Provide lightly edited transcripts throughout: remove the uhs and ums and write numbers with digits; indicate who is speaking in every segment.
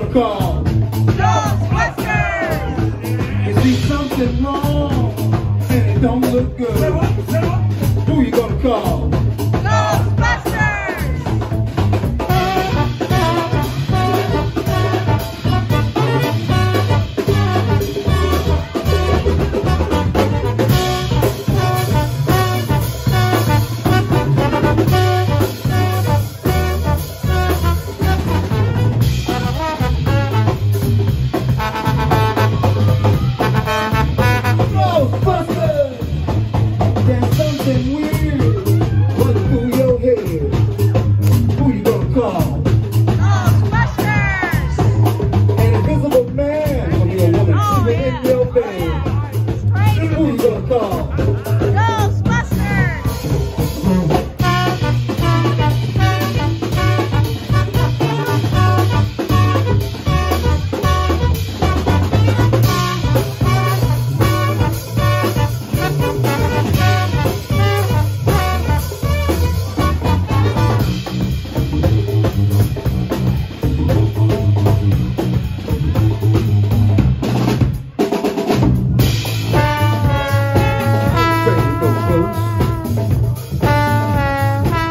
Speaker 1: gonna call?
Speaker 2: Ghostbusters!
Speaker 1: You see something wrong and it don't look good. Who you gonna call? There's something weird running through your head. Who you gonna call?
Speaker 2: Ghostbusters!
Speaker 1: An invisible man or a woman sleeping in your bed. Who you gonna call?
Speaker 2: Ghostbusters!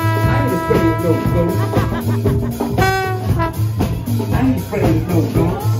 Speaker 1: I ain't afraid of no ghosts.